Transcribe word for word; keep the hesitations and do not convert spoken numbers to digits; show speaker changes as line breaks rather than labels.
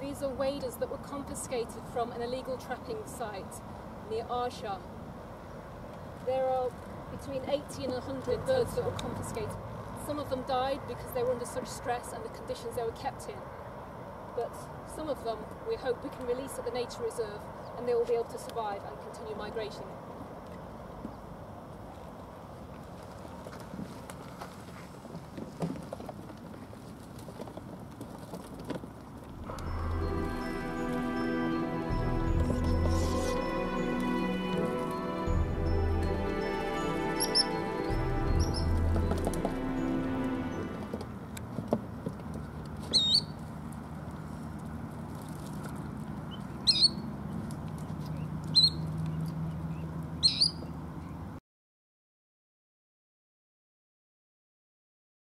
These are waders that were confiscated from an illegal trapping site near Għaxaq. There are between eighty and one hundred birds that were confiscated. Some of them died because they were under such stress and the conditions they were kept in. But some of them we hope we can release at the nature reserve and they will be able to survive and continue migrating.